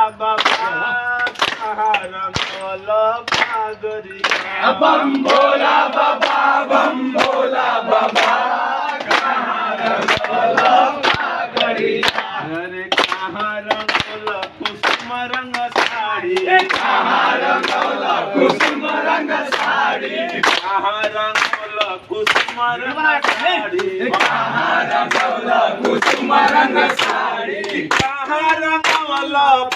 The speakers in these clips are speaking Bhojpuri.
बाबा कहाँ रंगवल पागरिया बम भोला बाबा बम भोला बाबा कहाँ रंगवल पागरिया अरे कहाँ रंगवल कुसुम रंग साड़ी कहाँ रंगवल कुसुम रंग साड़ी कहाँ रंगवल कुसुम रंग साड़ी कहाँ रंगवल कुसुम रंग साड़ी कहाँ रंगवल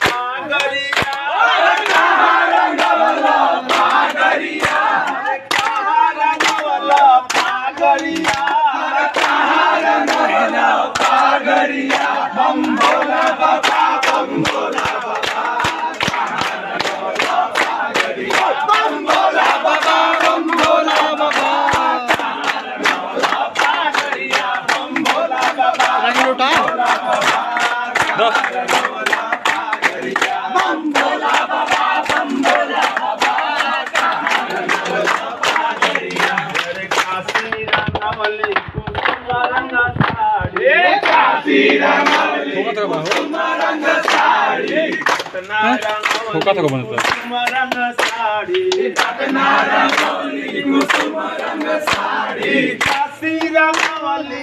पागरिया कहाँ रंगवल पागरिया कहाँ रंगवल पागरिया कहाँ रंगवल पागरिया बम भोला बाबा बम भोला बाबा कहाँ रंगवल पागरिया बम भोला बाबा बम भोला बाबा कहाँ रंगवल पागरिया बम भोला बाबा बम भोला बाबा कहाँ रंगवल पागरिया बम भोला बाबा बम भोला बाबा कहाँ रंगवल पागरिया अरे काशी रंगवली कुसुम रंग साड़ी काशी रंगवली कुसुम रंग साड़ी पटना रंगवली कुसुम रंग साड़ी पटना रंगवली कुसुम रंग साड़ी काशी रंगवली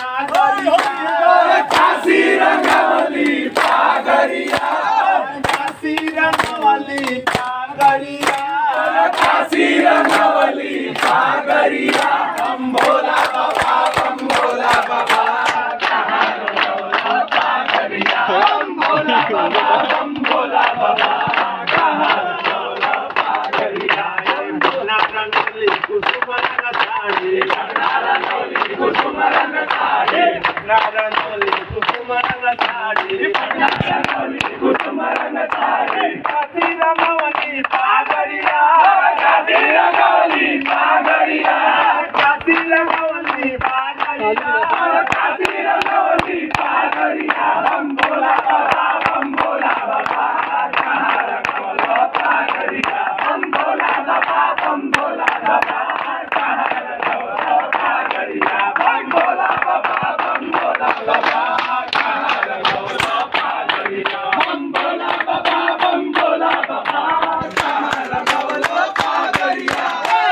पागरिया काशी रंगवली पागरिया काशी रंगवली पागरिया काशी रंगवली पागरिया बम भोला बाबा बम भोला बाबा कहाँ रंगवल पागरिया बम भोला बाबा बम भोला बाबा कहाँ रंगवल पागरिया पटना रंगवली कुसुम रंग साड़ी पटना रंगवली कुसुम रंग साड़ी पटना रंगवली कुसुम रंग साड़ी पटना रंगवली कुसुम रंग साड़ी काशी रंगवली पागरिया काशी रंगवली पागरिया काशी रंगवली पागरिया काशी रंगवली पागरिया बम भोला बाबा बम भोला बाबा कहाँ रंगवल पागरिया बम भोला बाबा बम भोला बाबा कहाँ रंगवल पागरिया बम भोला बाबा बम भोला बाबा कहाँ रंगवल पागरिया बम भोला बाबा बम भोला बाबा कहाँ रंगवल पागरिया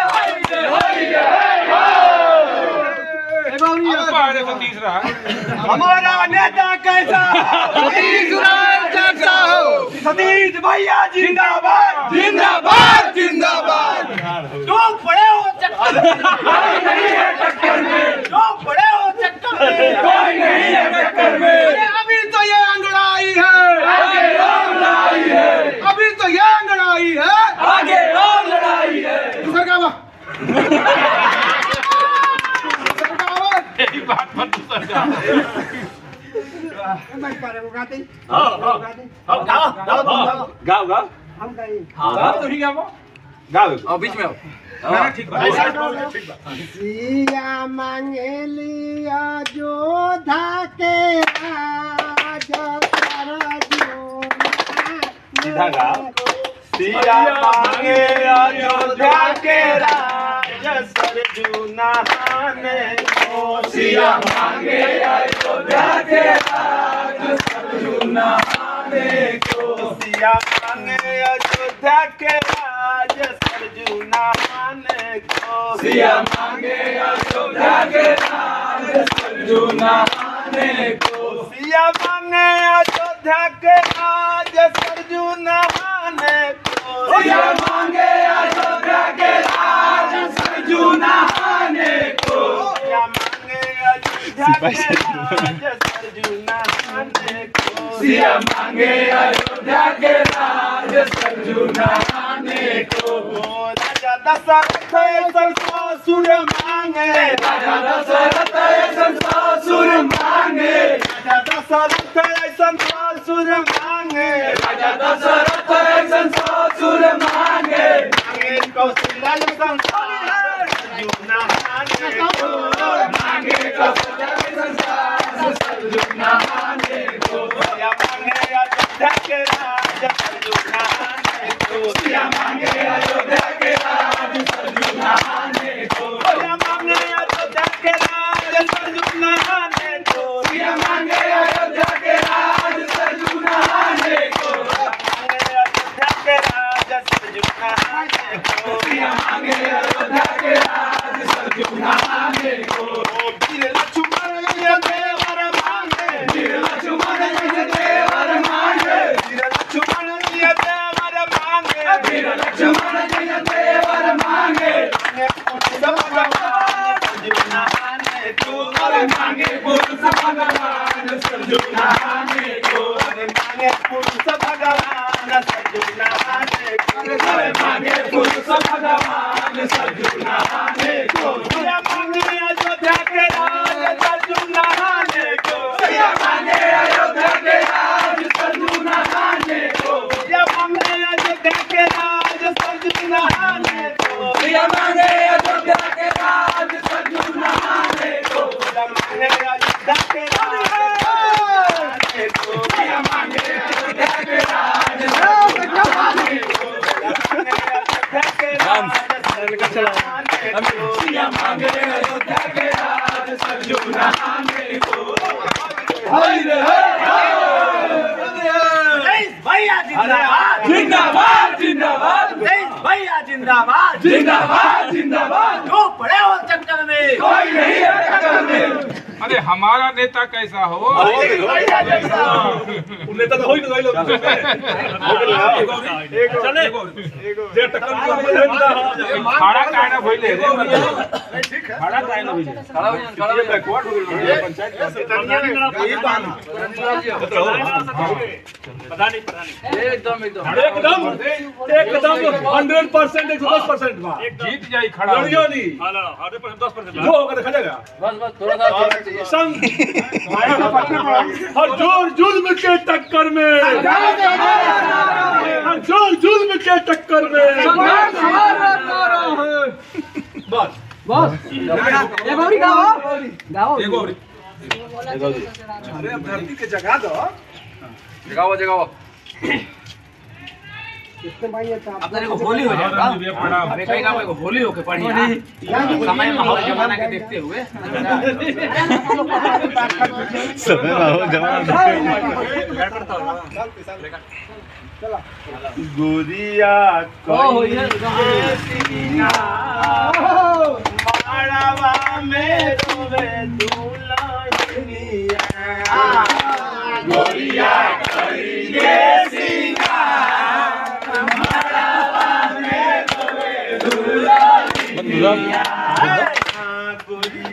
हमारा नेता कैसा सतीश भैया जिंदाबाद जिंदाबाद जिंदाबाद जो पड़े हो चक्कर कोई नहीं है टक्कर में जो पड़े हो चक्कर में कोई नहीं है टक्कर में अभी तो ये अंगड़ाई है आगे और लड़ाई है अभी तो ये अंगड़ाई है आगे और लड़ाई है दूसरा क्या बा सिया मांगे लिया जोधा के राज सिया मांगे अयोध्या के राज सरजूना ने सिया मांगे अयोध्या के राज सरजूना ने को सिया मांगे अयोध्या के राज सरजूना ने को सिया मांगे अयोध्या के राज सरजूना ने को सिया मांगे अयोध्या के राज सरजूना ने को सिया मांगे अयोध्या के राज सरजूना ने को सिया मांगे अयोध्या के राज सरजूना ने को सिया मांगे अयोध्या के राज सरजूना ने को राजा दशरथ ऐसन ससुर मांगे राजा दशरथ ऐसन ससुर मांगे राजा दशरथ ऐसन ससुर मांगे राजा दशरथ ऐसन ससुर मांगे मांगे कौशल्या संसार सरजूना ने को मांगे कौशल्या संसार सरजूना ने को सिया मांगे अयोध्या के राज सरजूना ने को सिया मांगे अयोध्या के राज सरजूना ने को सिया मांगे अयोध्या के राज सरजूना ने को सिया मांगे अयोध्या के राज सरजूना ने को भगवान सरजू नहाने को सोए मांगे पुरुष भगवान सरजू नहाने को सिया मांगे अयोध्या के राज सरजू नहाने को सिया मांगे अयोध्या के राज सरजू नहाने को सिया मांगे अयोध्या के राज सरजू नहाने को सिया मांगे अयोध्या के राज सरजू नहाने को सिया मांगे अयोध्या के राज सिया मांगे अयोध्या के राज सरजू नहाने को सिया मांगे अयोध्या के राज सरजू नहाने को हाय रे भैया जिंदाबाद जिंदाबाद जिंदाबाद भैया जिंदाबाद जिंदाबाद जिंदाबाद जो पड़े हो चक्कर में कोई नहीं है टक्कर में अरे हमारा नेता कैसा हो भैया जैसा नेता तो हो ही नहीं लोग चले जे टक्कर खड़ा काहे ना भइले रे खड़ा काहे ना भइले खड़ा ये बैकवर्ड हो गई पंचायत ये बात पता नहीं एकदम 100% 110% बा जीत जाई खड़ा लड़ियो नहीं 100% जो होगा देखा जाएगा बस थोड़ा सा संग हर जोर जुल्म के टक्कर में हर जोर जुल्म के टक्कर में बस ये गौरी गाओ अरे अब धरती के जगह दो जगाओ अपने को होली हो जाएगा अबे कहीं ना को होली होके पड़ी समय माहौल जमाना के देखते हुए समय माहौल जमाना गुड़िया माड़वा में रोवे दुल्हनिया गोरिया करिए सिंगार माड़वा में रोवे दुल्हनिया गुड़िया